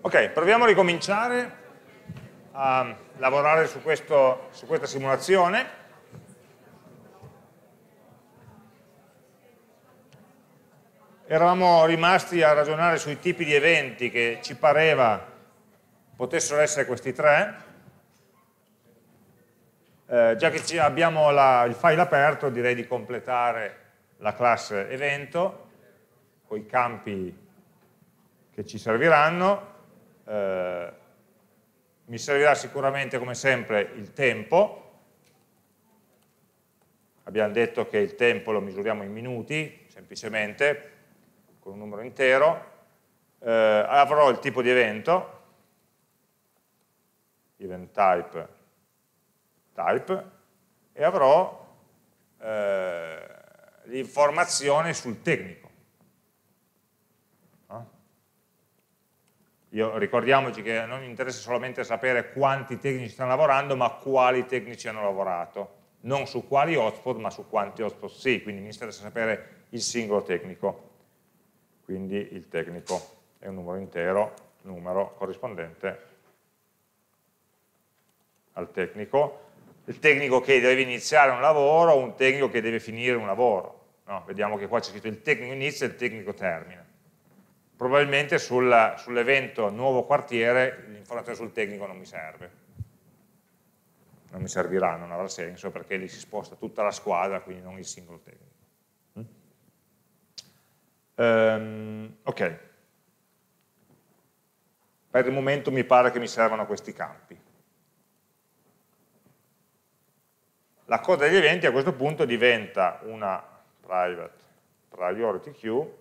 Ok, proviamo a ricominciare a lavorare su questa simulazione. Eravamo rimasti a ragionare sui tipi di eventi che ci pareva potessero essere questi tre. Già che abbiamo il file aperto, direi di completare la classe evento con i campi che ci serviranno. Mi servirà sicuramente, come sempre, il tempo. Abbiamo detto che il tempo lo misuriamo in minuti, semplicemente, con un numero intero. Avrò il tipo di evento, event type, e avrò l'informazione sul tecnico. Ricordiamoci che non mi interessa solamente sapere quanti tecnici stanno lavorando, ma quali tecnici hanno lavorato. Non su quali hotspot, ma su quanti hotspot sì, quindi mi interessa sapere il singolo tecnico. Quindi il tecnico è un numero intero, numero corrispondente al tecnico. Il tecnico che deve iniziare un lavoro, un tecnico che deve finire un lavoro. No, vediamo che qua c'è scritto il tecnico inizia e il tecnico termina. Probabilmente sull'evento nuovo quartiere l'informazione sul tecnico non mi serve. Non mi servirà, non avrà senso, perché lì si sposta tutta la squadra, quindi non il singolo tecnico. Ok. Per il momento mi pare che mi servano questi campi. La coda degli eventi a questo punto diventa una private priority queue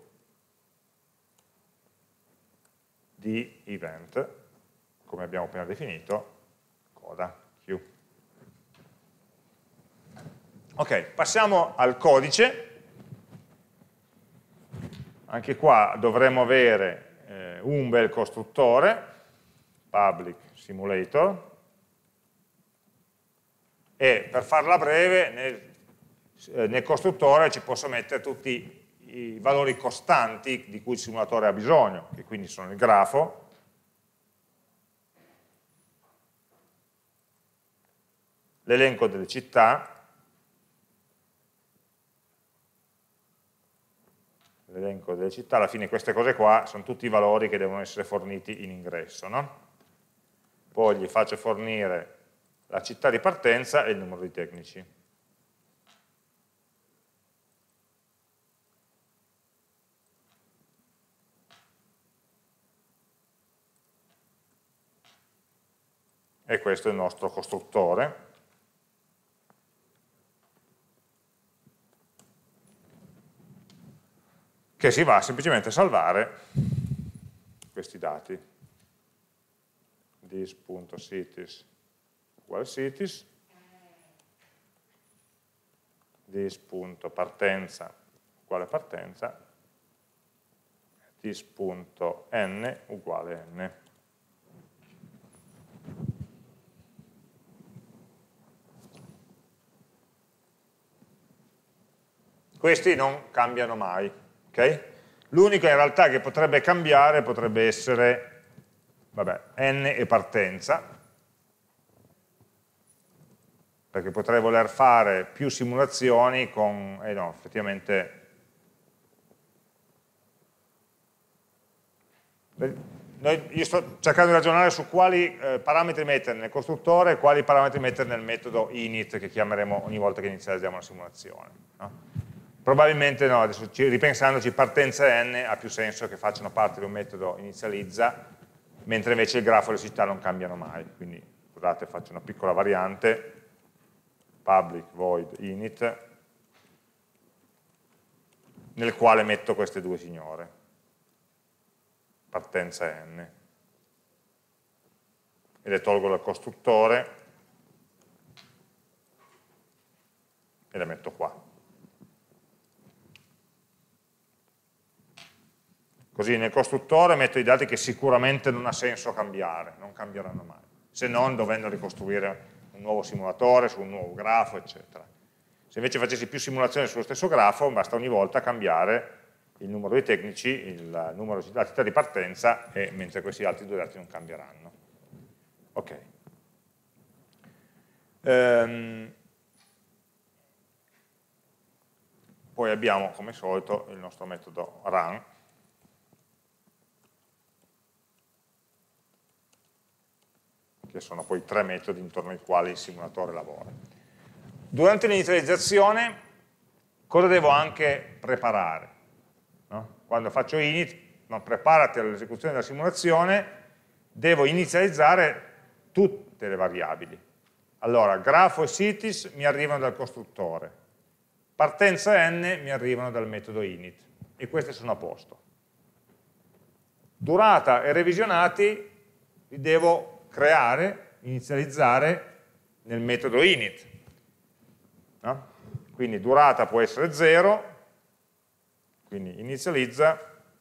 di event, come abbiamo appena definito, coda queue. Ok, passiamo al codice. Anche qua dovremo avere un bel costruttore, public simulator, e per farla breve nel costruttore ci posso mettere tutti i valori costanti di cui il simulatore ha bisogno, che quindi sono il grafo, l'elenco delle città, alla fine queste cose qua sono tutti i valori che devono essere forniti in ingresso, no? Poi gli faccio fornire la città di partenza e il numero di tecnici. E questo è il nostro costruttore. Che si va semplicemente a salvare questi dati. This.cities uguale cities, this.partenza uguale partenza, this.n uguale n. Questi non cambiano mai. Okay? L'unico in realtà che potrebbe cambiare potrebbe essere n e partenza, perché potrei voler fare più simulazioni con, no, effettivamente, io sto cercando di ragionare su quali parametri mettere nel costruttore e quali parametri mettere nel metodo init che chiameremo ogni volta che inizializziamo la simulazione. No? Probabilmente no, adesso ripensandoci, partenza n ha più senso che facciano parte di un metodo inizializza, mentre invece il grafo e le città non cambiano mai. Quindi, scusate, faccio una piccola variante, public void init, nel quale metto queste due signore, partenza n, e le tolgo dal costruttore e le metto qua. Così nel costruttore metto i dati che sicuramente non ha senso cambiare, non cambieranno mai, se non dovendo ricostruire un nuovo simulatore su un nuovo grafo, eccetera. Se invece facessi più simulazioni sullo stesso grafo, basta ogni volta cambiare il numero dei tecnici, il numero di città di partenza, mentre questi altri due dati non cambieranno. Ok. Poi abbiamo, come al solito, il nostro metodo run, che sono poi 3 metodi intorno ai quali il simulatore lavora. Durante l'inizializzazione, cosa devo anche preparare? No? Quando faccio init, preparati all'esecuzione della simulazione, devo inizializzare tutte le variabili. Allora, grafo e cities mi arrivano dal costruttore, partenza n mi arrivano dal metodo init, e queste sono a posto. Durata e revisionati li devo creare, inizializzare nel metodo init. No? Quindi durata può essere 0, quindi inizializza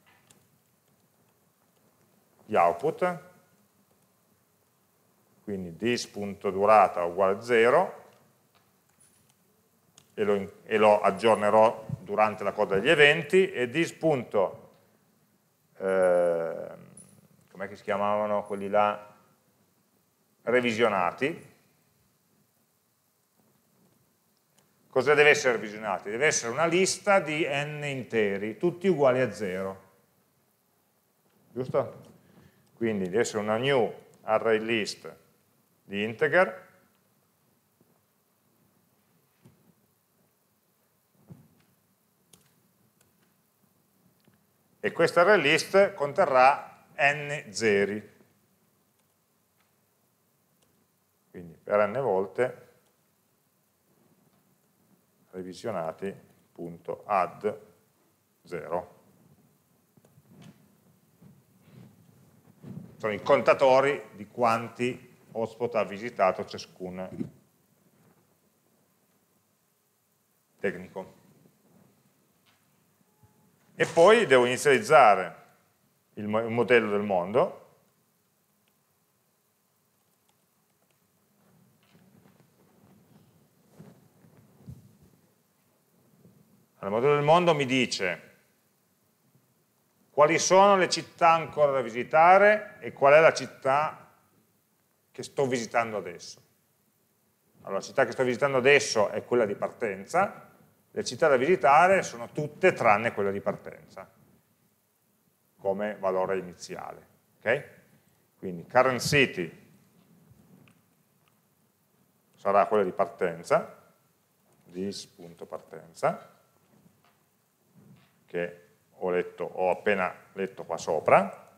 gli output, quindi this.durata uguale 0, e lo aggiornerò durante la coda degli eventi, e this. Com'è che si chiamavano quelli là? Revisionati. Cosa deve essere revisionati? Deve essere una lista di n interi, tutti uguali a 0. Giusto? Quindi deve essere una new array list di integer, e questa array list conterrà n zeri. Quindi per n volte revisionati.add 0. Sono i contatori di quanti hotspot ha visitato ciascun tecnico. E poi devo inizializzare il modello del mondo, il modello del mondo mi dice quali sono le città ancora da visitare e qual è la città che sto visitando adesso. Allora, la città che sto visitando adesso è quella di partenza, le città da visitare sono tutte tranne quella di partenza, come valore iniziale. Okay? Quindi current city sarà quella di partenza, this.partenza, che ho appena letto qua sopra,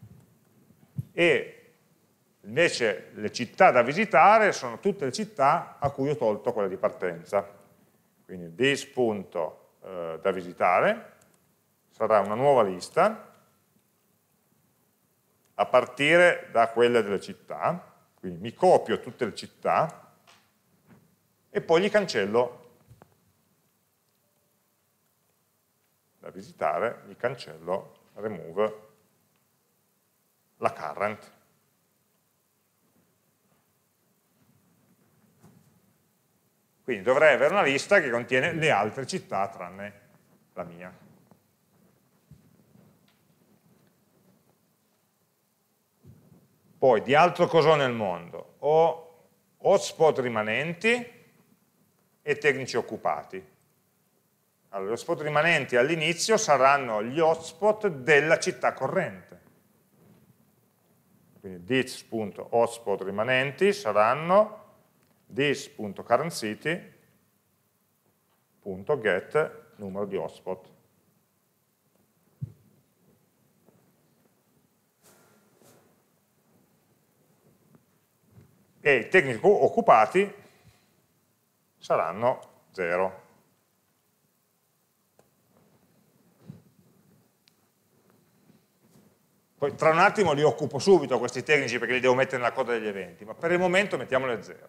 e invece le città da visitare sono tutte le città a cui ho tolto quella di partenza. Quindi this.da visitare sarà una nuova lista a partire da quelle delle città, quindi mi copio tutte le città e poi gli cancello da visitare, gli cancello remove la current. Quindi dovrei avere una lista che contiene le altre città tranne la mia. Poi di altro cos'ho nel mondo? Ho hotspot rimanenti e tecnici occupati. Allora, gli hotspot rimanenti all'inizio saranno gli hotspot della città corrente. Quindi this.hotspot rimanenti saranno this.currentCity.get numero di hotspot. E i tecnici occupati saranno 0. Poi tra un attimo li occupo subito questi tecnici perché li devo mettere nella coda degli eventi, ma per il momento mettiamoli a 0.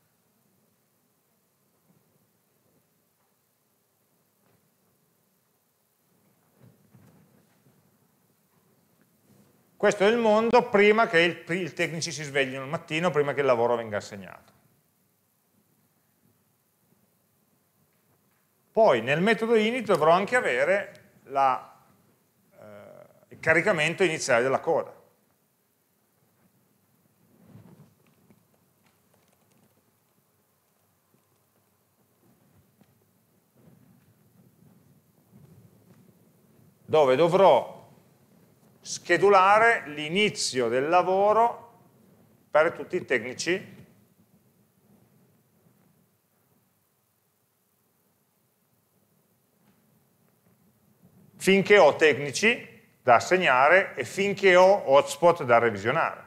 Questo è il mondo prima che i tecnici si sveglino al mattino, prima che il lavoro venga assegnato. Poi nel metodo init dovrò anche avere la caricamento iniziale della coda. Dove dovrò schedulare l'inizio del lavoro per tutti i tecnici finché ho tecnici da assegnare e finché ho hotspot da revisionare.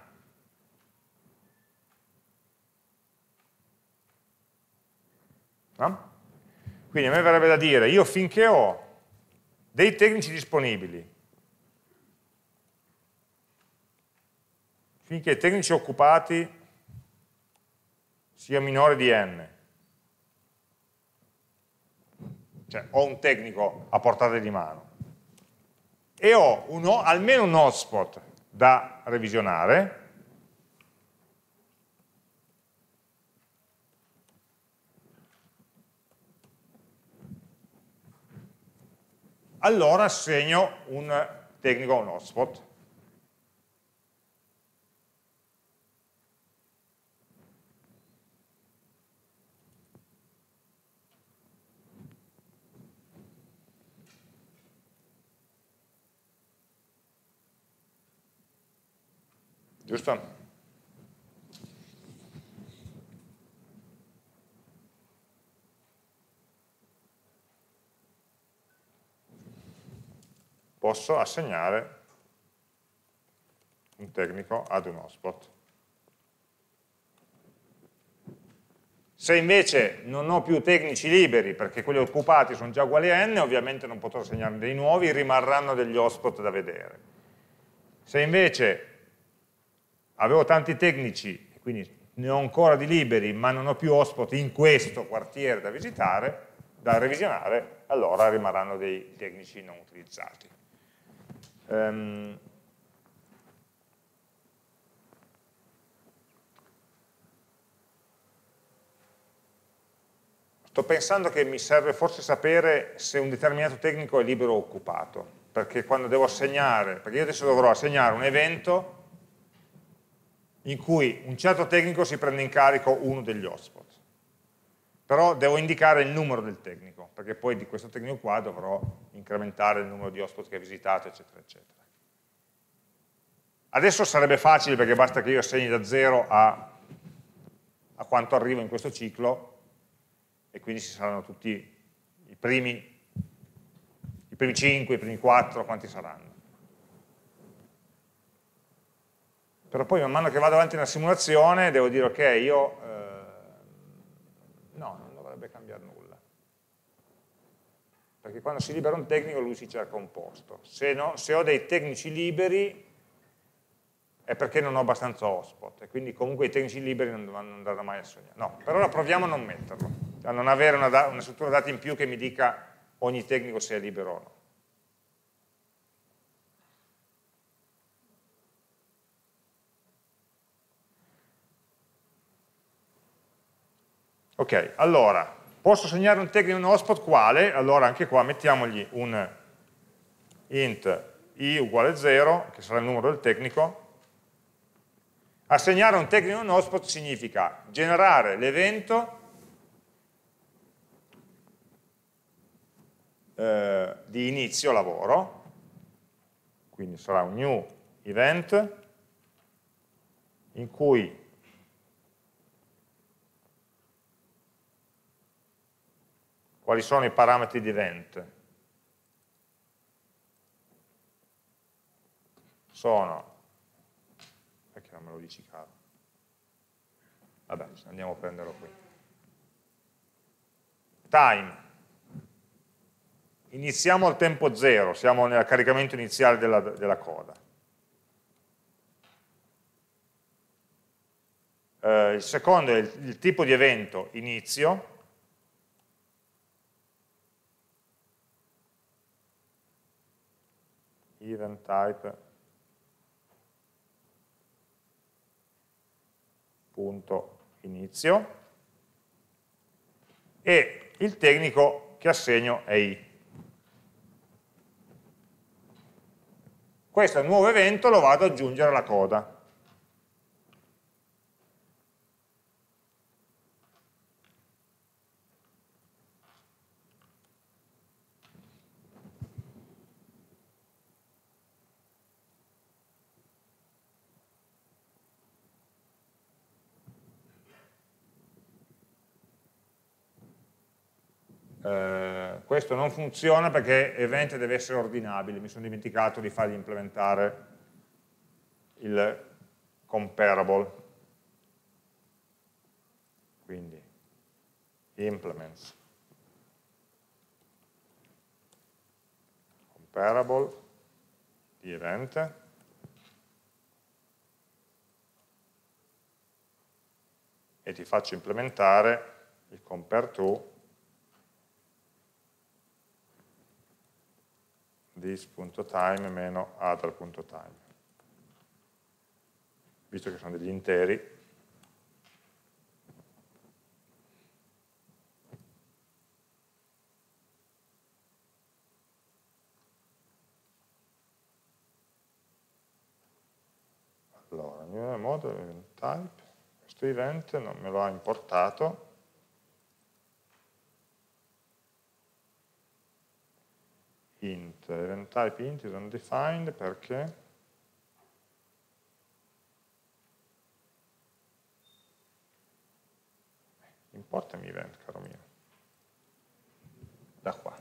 No? Quindi a me verrebbe da dire, io finché ho dei tecnici disponibili, finché i tecnici occupati sia minore di n, cioè ho un tecnico a portata di mano, e ho almeno un hotspot da revisionare, allora assegno un tecnico a un hotspot. Giusto? Posso assegnare un tecnico ad un hotspot. Se invece non ho più tecnici liberi, perché quelli occupati sono già uguali a n, ovviamente non potrò assegnarne dei nuovi, rimarranno degli hotspot da vedere. Se invece avevo tanti tecnici, e quindi ne ho ancora di liberi, ma non ho più hotspot in questo quartiere da visitare, da revisionare, allora rimarranno dei tecnici non utilizzati. Sto pensando che mi serve forse sapere se un determinato tecnico è libero o occupato, perché quando devo assegnare, perché io adesso dovrò assegnare un evento in cui un certo tecnico si prende in carico uno degli hotspot, però devo indicare il numero del tecnico, perché poi di questo tecnico qua dovrò incrementare il numero di hotspot che ha visitato, eccetera, eccetera. Adesso sarebbe facile perché basta che io assegni da 0 a quanto arrivo in questo ciclo, e quindi ci saranno tutti i primi 5, i primi 4, quanti saranno. Però poi man mano che vado avanti nella simulazione devo dire ok, io no, non dovrebbe cambiare nulla, perché quando si libera un tecnico lui si cerca un posto, se ho dei tecnici liberi è perché non ho abbastanza hotspot, e quindi comunque i tecnici liberi non andranno mai assegnati. No, per ora proviamo a non metterlo, a non avere una struttura dati in più che mi dica ogni tecnico se è libero o no. Ok, allora, posso assegnare un tecnico in un hotspot quale? Allora anche qua mettiamogli un int i uguale 0, che sarà il numero del tecnico. Assegnare un tecnico in un hotspot significa generare l'evento di inizio lavoro, quindi sarà un new event in cui quali sono i parametri di event? Sono, perché non me lo dici caro? Vabbè, andiamo a prenderlo qui. Time. Iniziamo al tempo 0, siamo nel caricamento iniziale della coda. Il secondo è il tipo di evento inizio, event type punto inizio, e il tecnico che assegno è i. questo nuovo evento lo vado ad aggiungere alla coda. Questo non funziona perché event deve essere ordinabile, mi sono dimenticato di fargli implementare il comparable, quindi implements comparable di event e ti faccio implementare il compare to this.time meno other.time, visto che sono degli interi. Allora, new model event type, questo event non me lo ha importato, int, event type int is undefined perché importami event, caro mio, da qua.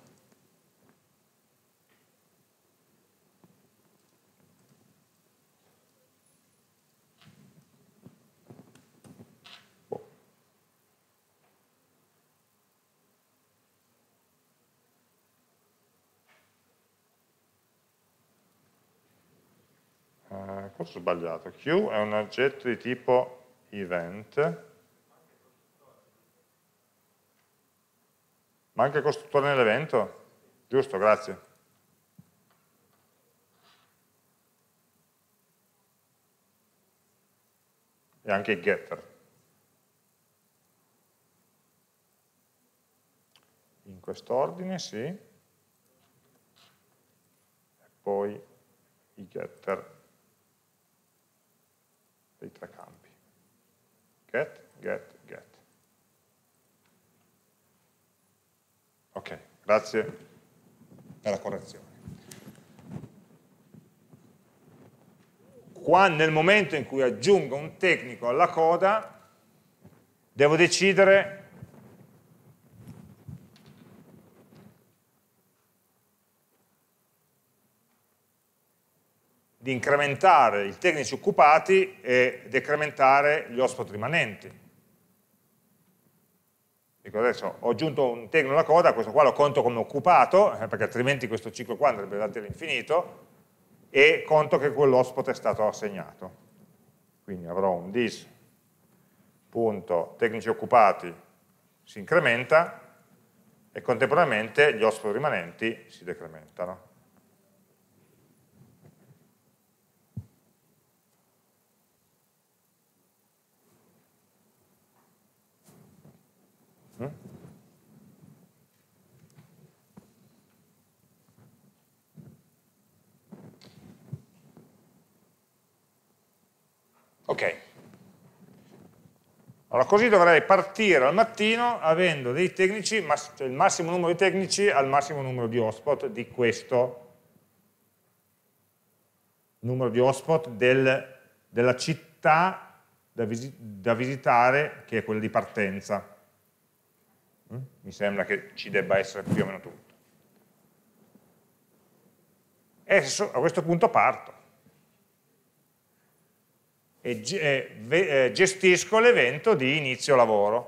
Cosa ho sbagliato? Q è un oggetto di tipo event, ma anche il costruttore nell'evento? Giusto, grazie. E anche il getter. In quest'ordine, sì. E poi i getter dei tre campi. Get, get, get. Ok, grazie per la correzione. Qua, nel momento in cui aggiungo un tecnico alla coda, devo decidere di incrementare i tecnici occupati e decrementare gli hotspot rimanenti. Dico adesso ho aggiunto un tecnico alla coda, questo qua lo conto come occupato, perché altrimenti questo ciclo qua andrebbe avanti all'infinito, e conto che quell'hotspot è stato assegnato. Quindi avrò un dis.tecnici occupati si incrementa e contemporaneamente gli hotspot rimanenti si decrementano. Ok, allora così dovrei partire al mattino avendo dei tecnici, cioè il massimo numero di tecnici al massimo numero di hotspot di questo numero di hotspot della città da visitare, che è quella di partenza. Mi sembra che ci debba essere più o meno tutto. E a questo punto parto. E gestisco l'evento di inizio lavoro.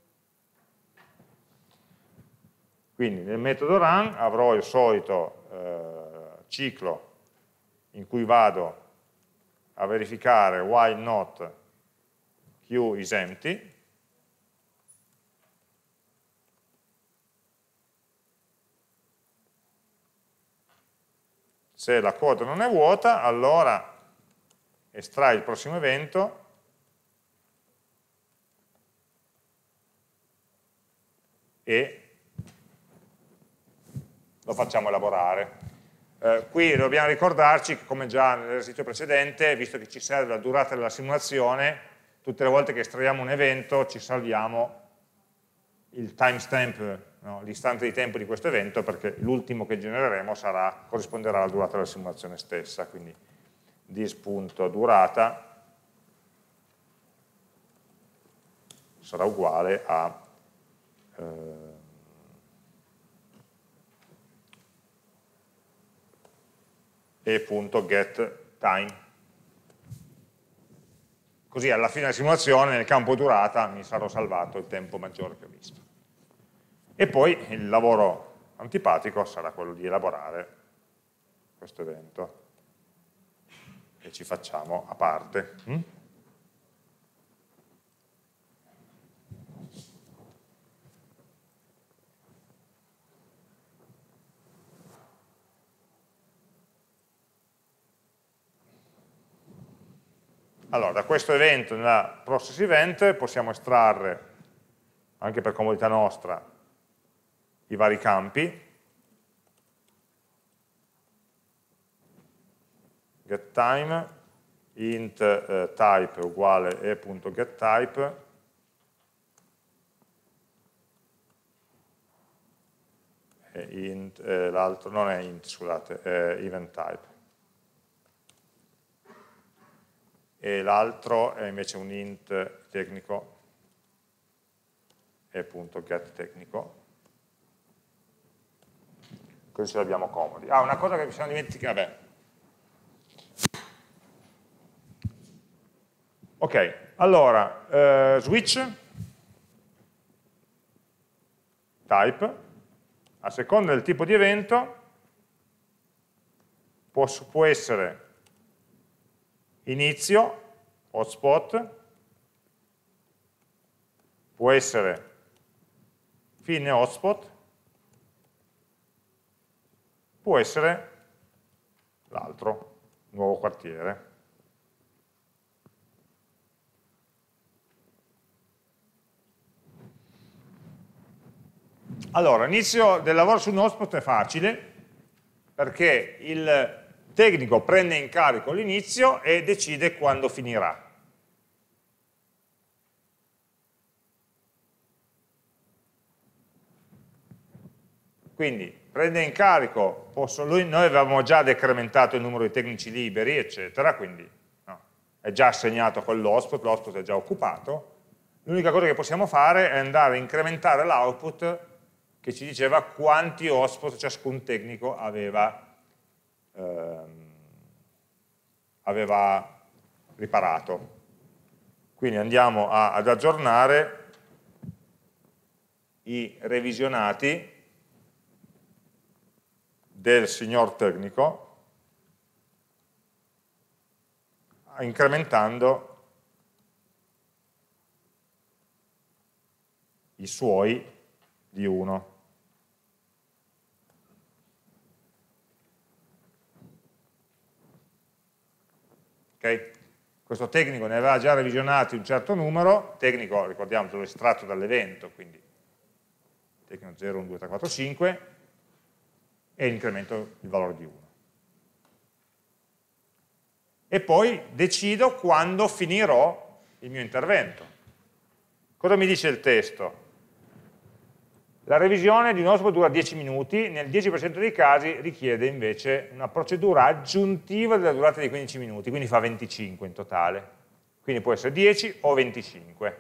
Quindi nel metodo run avrò il solito ciclo in cui vado a verificare while not queue is empty, se la coda non è vuota allora estrai il prossimo evento e lo facciamo elaborare. Qui dobbiamo ricordarci che, come già nell'esercizio precedente, visto che ci serve la durata della simulazione, tutte le volte che estraiamo un evento ci salviamo il timestamp, no, l'istante di tempo di questo evento, perché l'ultimo che genereremo corrisponderà alla durata della simulazione stessa. Quindi this.durata sarà uguale a e.getTime. Così alla fine della simulazione, nel campo durata, mi sarò salvato il tempo maggiore che ho visto. E poi il lavoro antipatico sarà quello di elaborare questo evento, che ci facciamo a parte. Allora, da questo evento, nella process event, possiamo estrarre, anche per comodità nostra, i vari campi. getTime, int type uguale e.getType, l'altro non è int, scusate, è eventType. E l'altro è invece un int tecnico, e.getTecnico. Così ce l'abbiamo comodi. Ah, una cosa che mi siamo dimenticati, vabbè. Ok, allora, switch, type, a seconda del tipo di evento, può essere inizio, hotspot, può essere fine hotspot, può essere l'altro, nuovo quartiere. Allora, l'inizio del lavoro su un hotspot è facile, perché il tecnico prende in carico l'inizio e decide quando finirà. Quindi prende in carico, noi avevamo già decrementato il numero di tecnici liberi, eccetera, quindi no, è già assegnato a quell'hotspot, l'hotspot è già occupato. L'unica cosa che possiamo fare è andare a incrementare l'output che ci diceva quanti hotspot ciascun tecnico aveva riparato. Quindi andiamo ad aggiornare i revisionati del signor tecnico, incrementando i suoi di 1. Okay? Questo tecnico ne aveva già revisionati un certo numero, tecnico, ricordiamocelo, estratto dall'evento, quindi tecnico 0, 1, 2, 3, 4, 5, e incremento il valore di 1. E poi decido quando finirò il mio intervento. Cosa mi dice il testo? La revisione di un hotspot dura 10 minuti, nel 10% dei casi richiede invece una procedura aggiuntiva della durata di 15 minuti, quindi fa 25 in totale. Quindi può essere 10 o 25.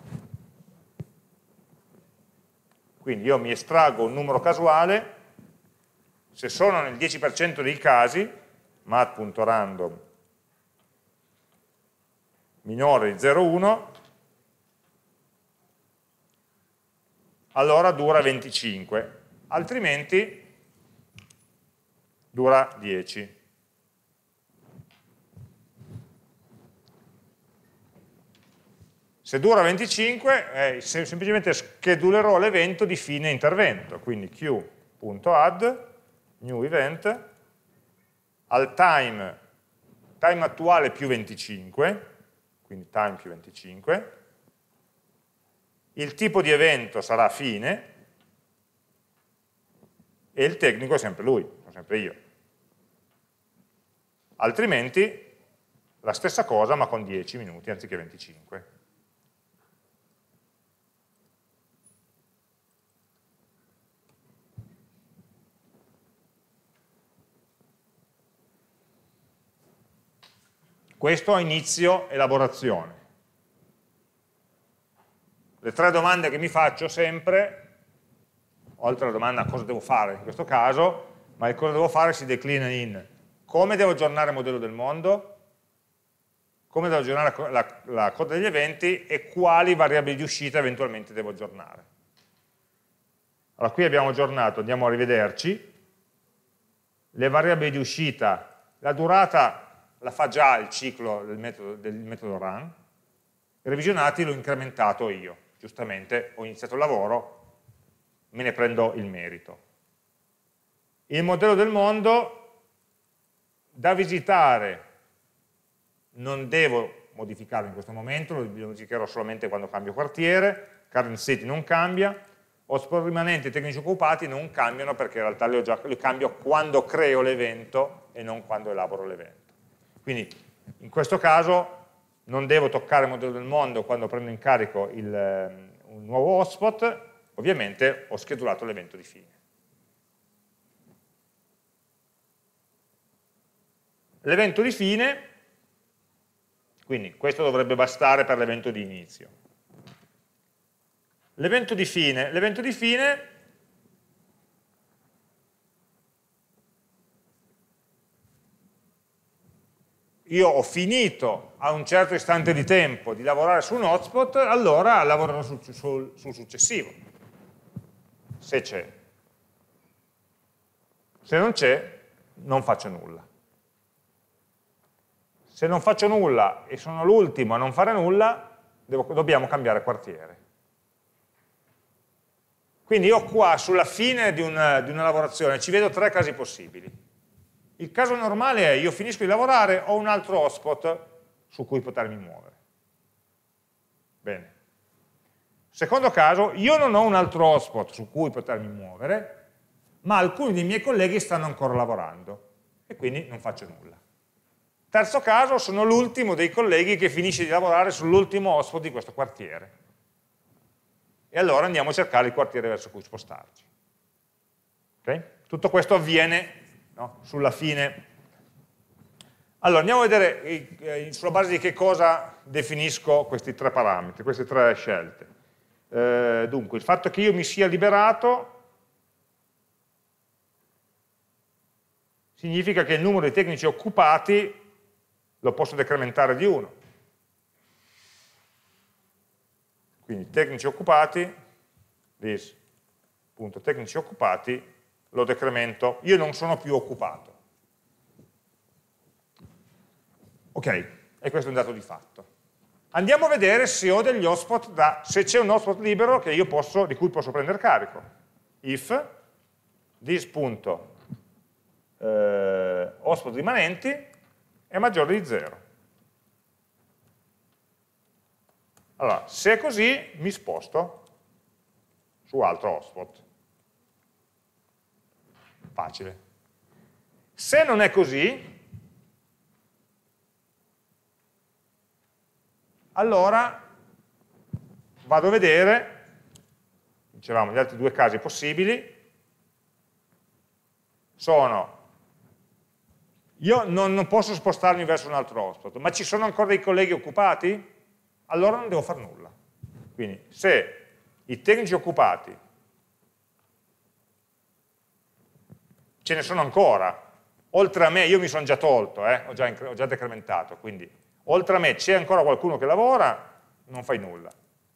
Quindi io mi estraggo un numero casuale, se sono nel 10% dei casi, mat.random minore di 0,1, allora dura 25, altrimenti dura 10. Se dura 25, semplicemente schedulerò l'evento di fine intervento, quindi q.add, new event, al time attuale più 25, quindi time più 25, il tipo di evento sarà fine e il tecnico è sempre lui, sono sempre io. altrimenti la stessa cosa ma con 10 minuti anziché 25. Questo a inizio elaborazione. Le tre domande che mi faccio sempre, oltre alla domanda cosa devo fare in questo caso, ma il cosa devo fare si declina in come devo aggiornare il modello del mondo, come devo aggiornare la coda degli eventi e quali variabili di uscita eventualmente devo aggiornare. Allora qui abbiamo aggiornato, andiamo a rivederci, le variabili di uscita, la durata la fa già il ciclo del metodo run, i revisionati l'ho incrementato io, giustamente ho iniziato il lavoro, me ne prendo il merito. Il modello del mondo da visitare non devo modificarlo in questo momento, lo modificherò solamente quando cambio quartiere, current city non cambia, hotspot rimanenti e tecnici occupati non cambiano perché in realtà li cambio quando creo l'evento e non quando elaboro l'evento. Quindi in questo caso non devo toccare il modello del mondo quando prendo in carico un nuovo hotspot, ovviamente ho schedulato l'evento di fine. L'evento di fine, quindi questo dovrebbe bastare per l'evento di inizio. L'evento di fine io ho finito a un certo istante di tempo di lavorare su un hotspot, allora lavorerò sul successivo, se c'è. Se non c'è, non faccio nulla. Se non faccio nulla e sono l'ultimo a non fare nulla, dobbiamo cambiare quartiere. Quindi io qua, sulla fine di una lavorazione, ci vedo tre casi possibili. Il caso normale è io finisco di lavorare, ho un altro hotspot su cui potermi muovere. Bene. Secondo caso, io non ho un altro hotspot su cui potermi muovere, ma alcuni dei miei colleghi stanno ancora lavorando e quindi non faccio nulla. Terzo caso, sono l'ultimo dei colleghi che finisce di lavorare sull'ultimo hotspot di questo quartiere. E allora andiamo a cercare il quartiere verso cui spostarci. Okay? Tutto questo avviene, no, sulla fine. Allora, andiamo a vedere sulla base di che cosa definisco questi tre parametri, queste tre scelte. Dunque, il fatto che io mi sia liberato significa che il numero di tecnici occupati lo posso decrementare di 1. Quindi tecnici occupati, tecnici occupati, lo decremento, io non sono più occupato. Ok, e questo è un dato di fatto. Andiamo a vedere se ho degli hotspot, se c'è un hotspot libero che io di cui posso prendere carico. If this.hotspot rimanenti è maggiore di 0. Allora, se è così, mi sposto su altro hotspot. Facile. Se non è così, allora vado a vedere, dicevamo, gli altri due casi possibili sono, io non posso spostarmi verso un altro hotspot, ma ci sono ancora dei colleghi occupati? Allora non devo fare nulla. Quindi se i tecnici occupati ce ne sono ancora, oltre a me, io mi sono già tolto, ho già decrementato, quindi oltre a me c'è ancora qualcuno che lavora, non fai nulla.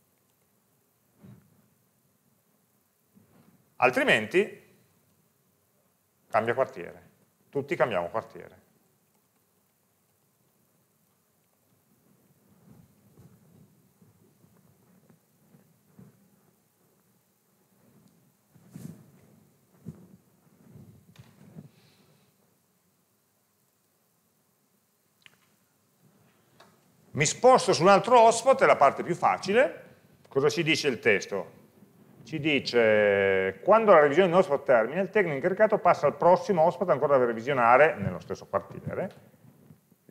Altrimenti cambia quartiere, tutti cambiamo quartiere. Mi sposto su un altro hotspot, è la parte più facile. Cosa ci dice il testo? Ci dice, quando la revisione di un hotspot termina, il tecnico incaricato passa al prossimo hotspot ancora da revisionare nello stesso quartiere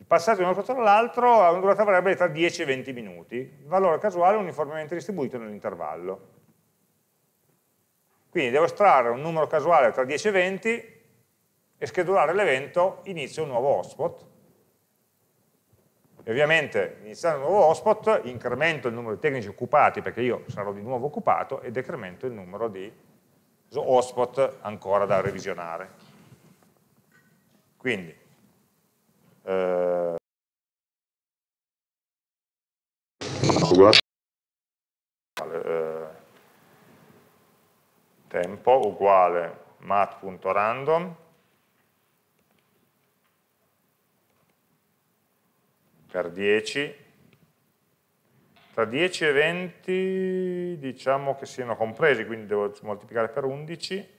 passaggio da un hotspot all'altro ha una durata variabile tra 10 e 20 minuti, il valore casuale è uniformemente distribuito nell'intervallo. Quindi devo estrarre un numero casuale tra 10 e 20 e schedulare l'evento inizio un nuovo hotspot. E ovviamente iniziando un nuovo hotspot incremento il numero di tecnici occupati perché io sarò di nuovo occupato e decremento il numero di hotspot ancora da revisionare. Quindi tempo uguale mat.random per 10, tra 10 e 20 diciamo che siano compresi, quindi devo moltiplicare per 11,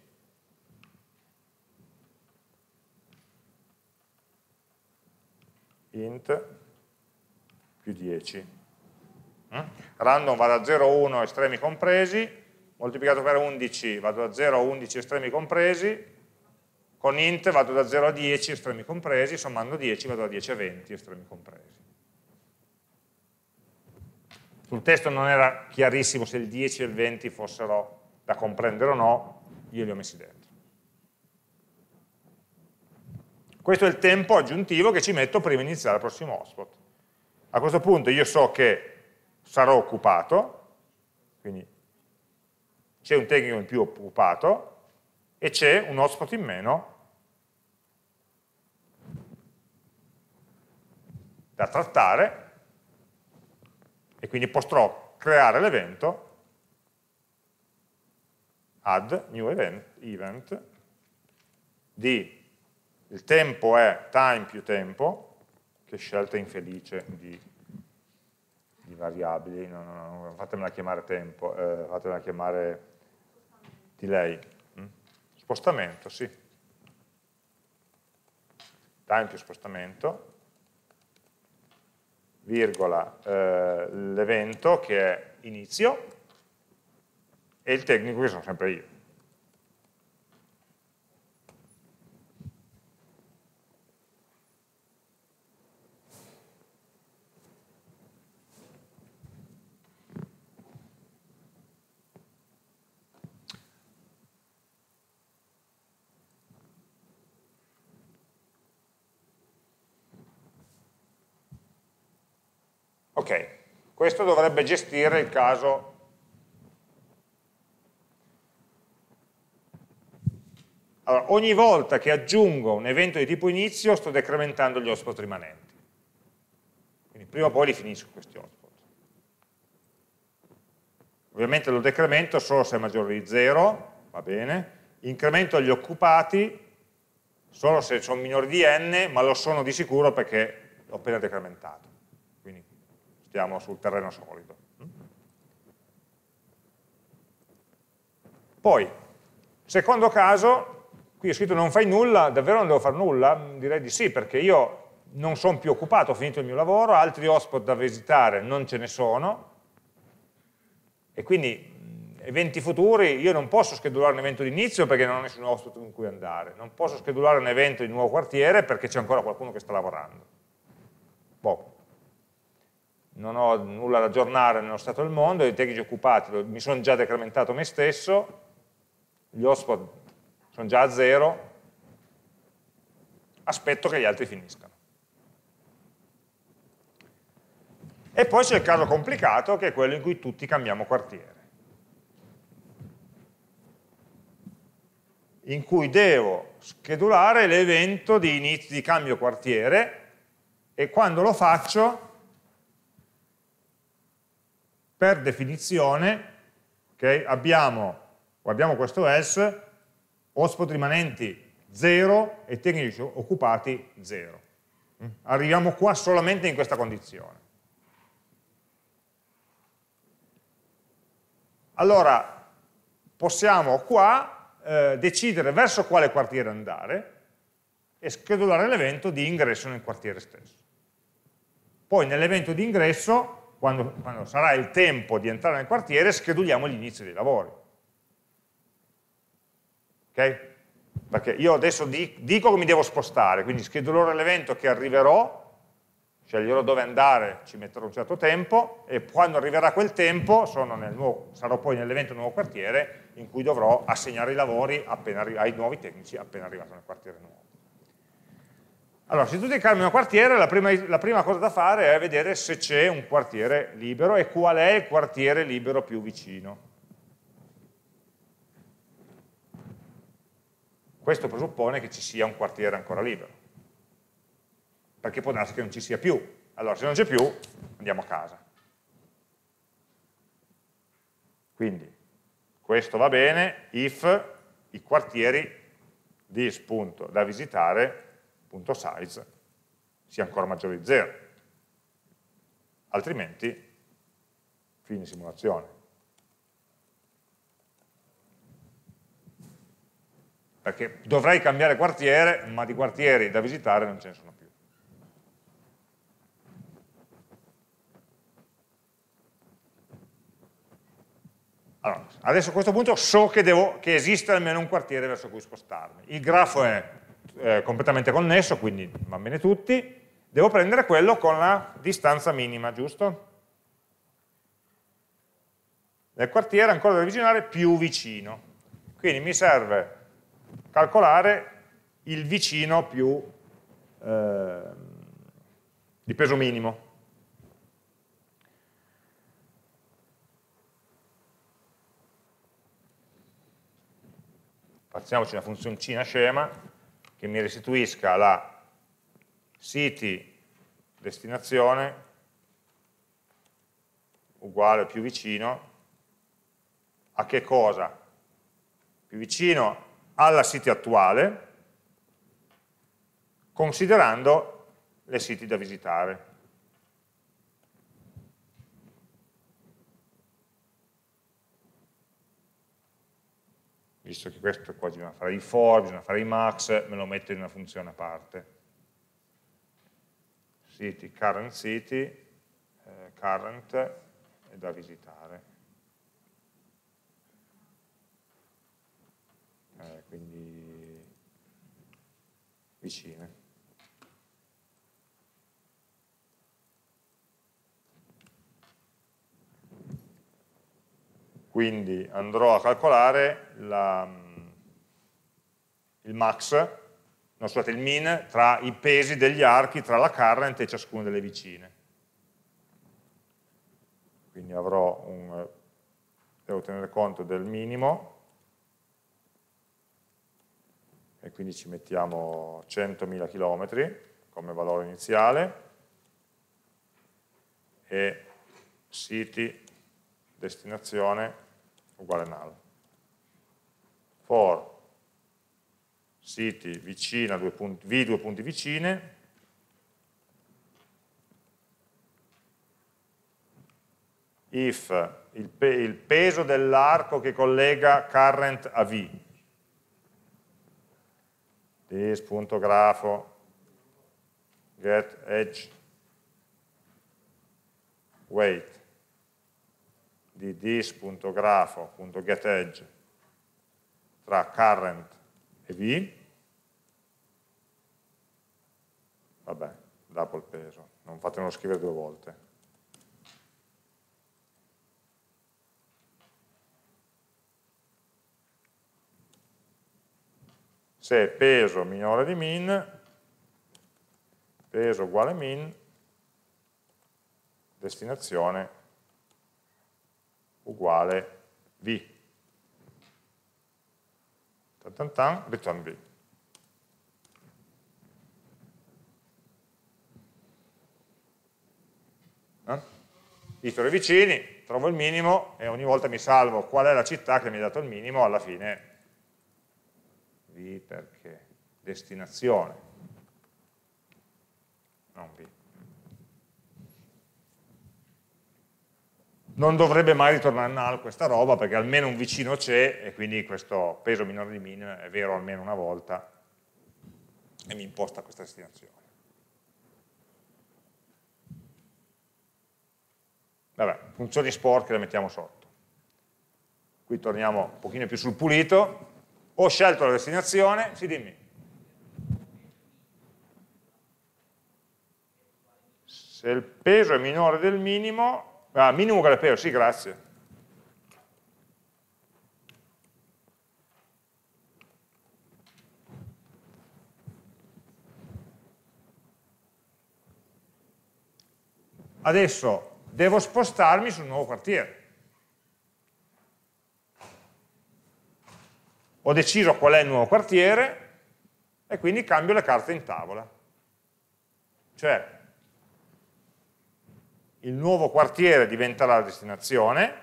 int più 10. Random va da 0 a 1 estremi compresi, moltiplicato per 11 vado da 0 a 11 estremi compresi, con int vado da 0 a 10 estremi compresi, sommando 10 vado da 10 a 20 estremi compresi. Sul testo non era chiarissimo se il 10 e il 20 fossero da comprendere o no, io li ho messi dentro. Questo è il tempo aggiuntivo che ci metto prima di iniziare il prossimo hotspot. A questo punto io so che sarò occupato, quindi c'è un tecnico in più occupato e c'è un hotspot in meno da trattare e quindi potrò creare l'evento add new event di il tempo è time più tempo, che scelta infelice di variabili, no, fatemela chiamare tempo, fatemela chiamare delay, spostamento, sì, time più spostamento, virgola, l'evento che è inizio e il tecnico che sono sempre io. Ok, questo dovrebbe gestire il caso allora, ogni volta che aggiungo un evento di tipo inizio sto decrementando gli hotspot rimanenti. Quindi prima o poi li finisco questi hotspot. Ovviamente lo decremento solo se è maggiore di 0, va bene, incremento gli occupati solo se sono minori di n, ma lo sono di sicuro perché l'ho appena decrementato. Quindi stiamo sul terreno solido. Poi, secondo caso, qui ho scritto non fai nulla, davvero non devo fare nulla? Direi di sì, perché io non sono più occupato, ho finito il mio lavoro, altri hotspot da visitare non ce ne sono, e quindi eventi futuri, io non posso schedulare un evento di inizio perché non ho nessun hotspot in cui andare, non posso schedulare un evento di nuovo quartiere perché c'è ancora qualcuno che sta lavorando. Boh. Non ho nulla da aggiornare nello stato del mondo, i tecnici occupati mi sono già decrementato me stesso, gli hotspot sono già a 0, aspetto che gli altri finiscano. E poi c'è il caso complicato che è quello in cui tutti cambiamo quartiere, in cui devo schedulare l'evento di inizio di cambio quartiere e quando lo faccio per definizione okay, abbiamo questo else, hotspot rimanenti 0 e tecnici occupati 0. Arriviamo qua solamente in questa condizione. Allora, possiamo qua decidere verso quale quartiere andare e schedulare l'evento di ingresso nel quartiere stesso. Poi nell'evento di ingresso quando sarà il tempo di entrare nel quartiere, scheduliamo l'inizio dei lavori. Ok? Perché io adesso dico che mi devo spostare, quindi schedulerò l'evento che arriverò sceglierò dove andare, ci metterò un certo tempo e quando arriverà quel tempo sarò poi nell'evento nuovo quartiere in cui dovrò assegnare i lavori ai nuovi tecnici appena arrivato nel quartiere nuovo. Allora, se tu devi cambiare un quartiere, la prima cosa da fare è vedere se c'è un quartiere libero e qual è il quartiere libero più vicino. Questo presuppone che ci sia un quartiere ancora libero, perché può darsi che non ci sia più. Allora, se non c'è più, andiamo a casa. Quindi, questo va bene if i quartieri this.davisitare.size sia ancora maggiore di 0. Altrimenti, fine simulazione. Perché dovrei cambiare quartiere, ma di quartieri da visitare non ce ne sono più. Allora, adesso a questo punto so che esiste almeno un quartiere verso cui spostarmi. Il grafo è completamente connesso, quindi va bene tutti. Devo prendere quello con la distanza minima, giusto? Nel quartiere ancora da avvicinare più vicino. Quindi mi serve calcolare il vicino più di peso minimo. Facciamoci una funzioncina scema che mi restituisca la city destinazione uguale più vicino a che cosa? Più vicino alla city attuale, considerando le city da visitare. Visto che questo qua bisogna fare i for, bisogna fare i max, me lo metto in una funzione a parte. City, current è da visitare. Quindi vicine. Quindi andrò a calcolare il max, no, scusate, il min tra i pesi degli archi tra la current e ciascuna delle vicine. Quindi devo tenere conto del minimo, e quindi ci mettiamo 100.000 km come valore iniziale, e city destinazione uguale null. For city vicina v due punti vicine, if il peso dell'arco che collega current a v, this.grafo get edge weight di this.grafo.getEdge tra current e v, vabbè, double peso, non fatemelo scrivere due volte. Se peso minore di min, peso uguale min, destinazione uguale v. Return v. Itero i vicini, trovo il minimo e ogni volta mi salvo qual è la città che mi ha dato il minimo, alla fine v perché destinazione, non v. Non dovrebbe mai ritornare null questa roba perché almeno un vicino c'è e quindi questo peso minore di min è vero almeno una volta e mi imposta questa destinazione. Vabbè, funzioni sporche le mettiamo sotto. Qui torniamo un pochino più sul pulito. Ho scelto la destinazione, dimmi. se il peso è minore del minimo, minimo uguale peso, sì, grazie. Adesso devo spostarmi sul nuovo quartiere. Ho deciso qual è il nuovo quartiere e quindi cambio le carte in tavola. Cioè, il nuovo quartiere diventa la destinazione,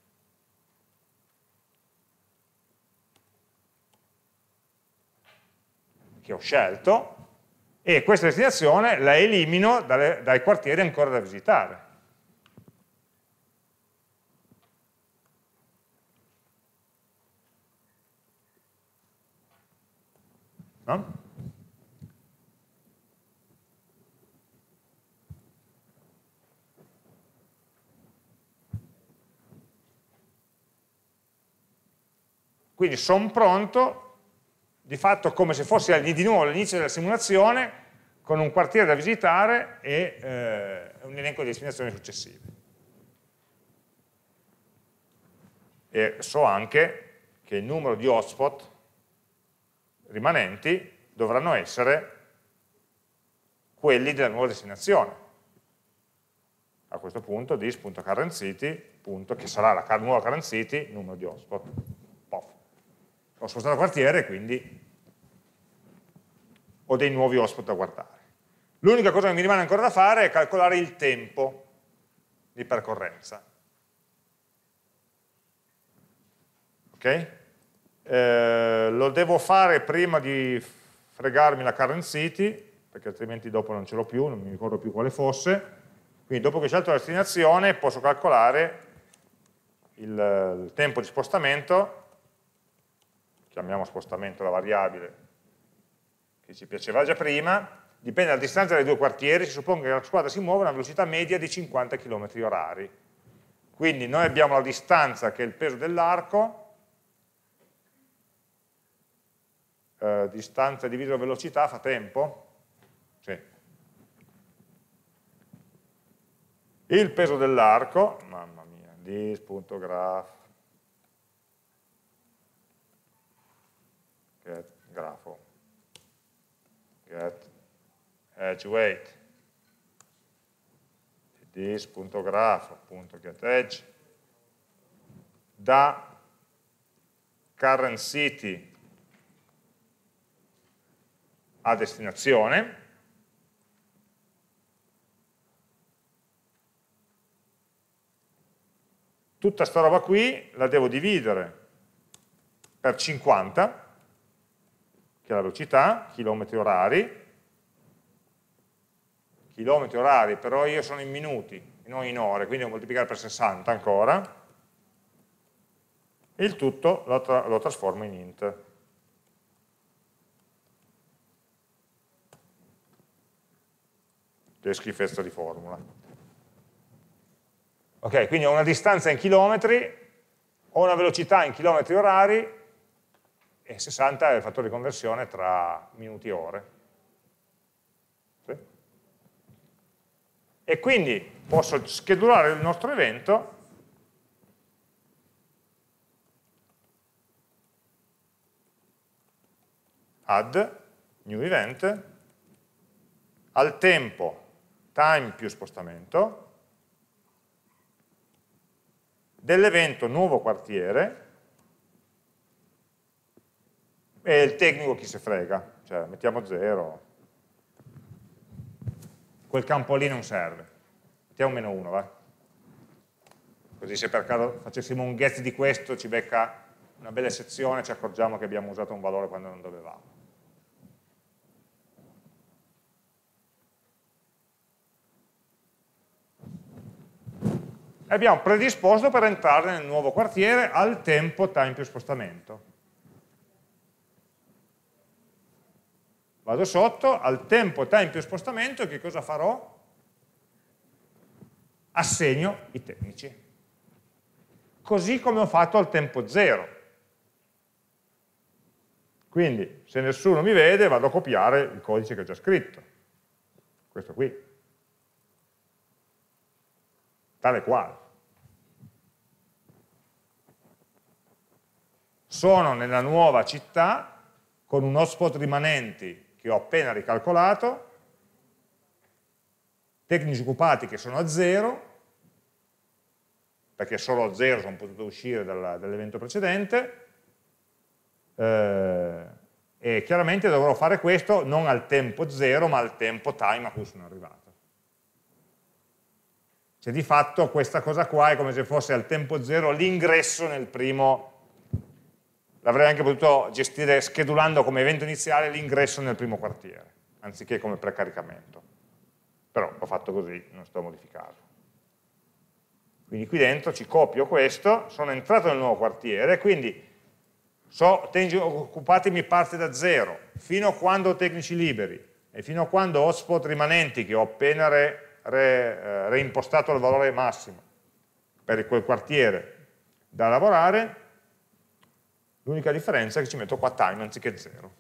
che ho scelto, e questa destinazione la elimino dai quartieri ancora da visitare. No? Quindi sono pronto, di fatto come se fossi di nuovo all'inizio della simulazione, con un quartiere da visitare e un elenco di destinazioni successive. E so anche che il numero di hotspot rimanenti dovranno essere quelli della nuova destinazione. A questo punto this.currentCity, che sarà la nuova current city, numero di hotspot. Ho spostato il quartiere, quindi ho dei nuovi hotspot da guardare. L'unica cosa che mi rimane ancora da fare è calcolare il tempo di percorrenza. Ok? Lo devo fare prima di fregarmi la current city, perché altrimenti dopo non ce l'ho più, non mi ricordo più quale fosse. Quindi dopo che ho scelto la destinazione posso calcolare il tempo di spostamento, chiamiamo spostamento la variabile che ci piaceva già prima, dipende dalla distanza dai due quartieri, si suppone che la squadra si muove a una velocità media di 50 km/h. Quindi noi abbiamo la distanza che è il peso dell'arco, distanza diviso velocità fa tempo? Sì. Il peso dell'arco, mamma mia, this.graph, get grafo, get edge weight, this.graph.getEdge, da current city a destinazione, tutta sta roba qui la devo dividere per 50, che è la velocità, chilometri orari, però io sono in minuti e non in ore, quindi devo moltiplicare per 60 ancora, e il tutto lo trasformo in int. Che schifezza di formula. Ok, quindi ho una distanza in chilometri, ho una velocità in chilometri orari, e 60 è il fattore di conversione tra minuti e ore. Sì? E quindi posso schedulare il nostro evento add new event al tempo time più spostamento dell'evento nuovo quartiere, e il tecnico chi se frega, cioè mettiamo 0, quel campo lì non serve, mettiamo -1, va? Così se per caso facessimo un get di questo ci becca una bella eccezione, ci accorgiamo che abbiamo usato un valore quando non dovevamo. E abbiamo predisposto per entrare nel nuovo quartiere al tempo time più spostamento. Vado sotto, al tempo time più spostamento, che cosa farò? Assegno i tecnici. Così come ho fatto al tempo 0. Quindi, se nessuno mi vede, vado a copiare il codice che ho già scritto. Questo qui. tale quale. Sono nella nuova città con un hotspot rimanenti che ho appena ricalcolato, tecnici occupati che sono a 0, perché solo a 0 sono potuto uscire dall'evento precedente, e chiaramente dovrò fare questo non al tempo 0, ma al tempo time a cui sono arrivato. Cioè di fatto questa cosa qua è come se fosse al tempo 0 l'ingresso nel primo, l'avrei anche potuto gestire schedulando come evento iniziale l'ingresso nel primo quartiere, anziché come precaricamento. Però l'ho fatto così, non sto a modificarlo. Quindi qui dentro ci copio questo, sono entrato nel nuovo quartiere, quindi tecnici occupati mi parte da 0, fino a quando ho tecnici liberi, e fino a quando ho hotspot rimanenti che ho appena reimpostato il valore massimo per quel quartiere da lavorare, l'unica differenza è che ci metto qua time anziché 0.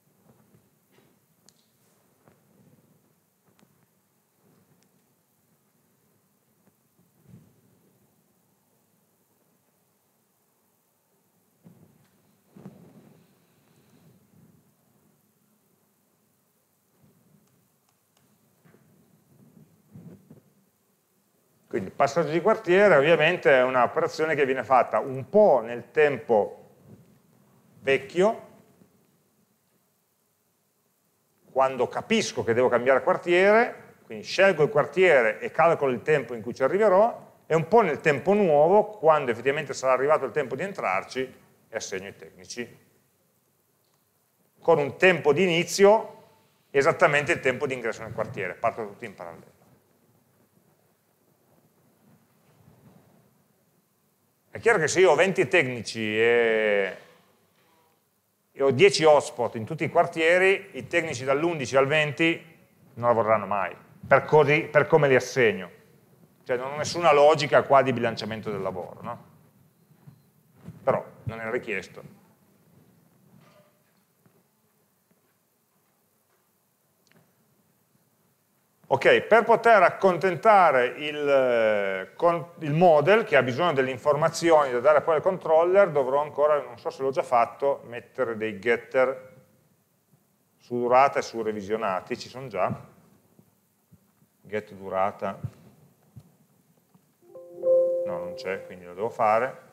Quindi il passaggio di quartiere ovviamente è un'operazione che viene fatta un po' nel tempo vecchio, quando capisco che devo cambiare quartiere, quindi scelgo il quartiere e calcolo il tempo in cui ci arriverò, e un po' nel tempo nuovo, quando effettivamente sarà arrivato il tempo di entrarci, e assegno i tecnici. Con un tempo di inizio esattamente il tempo di ingresso nel quartiere, partono tutti in parallelo. È chiaro che se io ho 20 tecnici e ho 10 hotspot in tutti i quartieri, i tecnici dall'11 al 20 non lavoreranno mai, per come li assegno. Cioè non ho nessuna logica qua di bilanciamento del lavoro, no? Però non è richiesto. Ok, per poter accontentare il model, che ha bisogno delle informazioni da dare poi al controller, dovrò ancora, non so se l'ho già fatto, mettere dei getter su durata e su revisionati, ci sono già. Get durata, no, non c'è, quindi lo devo fare.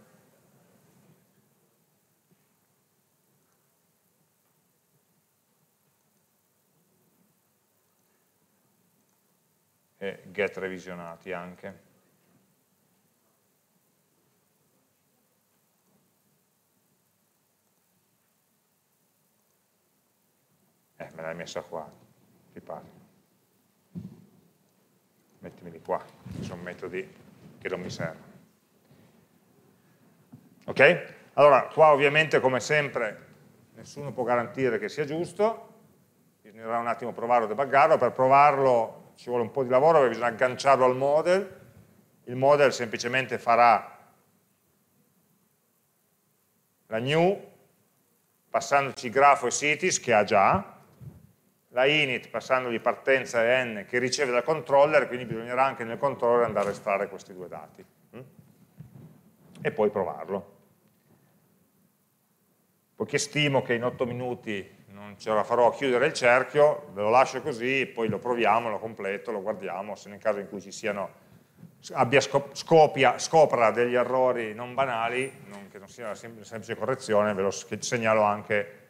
E get revisionati anche. Me l'hai messa qua, ti pare. Mettimeli qua, ci sono metodi che non mi servono. Ok? Allora, qua ovviamente come sempre nessuno può garantire che sia giusto, bisognerà un attimo provarlo e debuggarlo, per provarlo ci vuole un po' di lavoro perché bisogna agganciarlo al model, il model semplicemente farà la new passandoci grafo e cities che ha già, la init passandogli partenza e n che riceve dal controller, quindi bisognerà anche nel controller andare a estrarre questi due dati e poi provarlo. Poiché stimo che in 8 minuti non ce la farò a chiudere il cerchio, ve lo lascio così, poi lo proviamo, lo completo, lo guardiamo, se nel caso in cui ci siano, scopra degli errori non banali, che non sia una semplice correzione, ve lo segnalo anche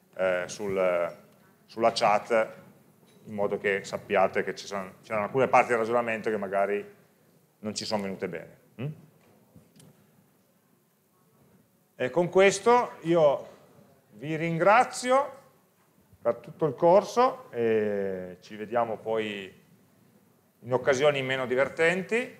sulla chat, in modo che sappiate che c'erano alcune parti del ragionamento che magari non ci sono venute bene. E con questo io vi ringrazio per tutto il corso e ci vediamo poi in occasioni meno divertenti.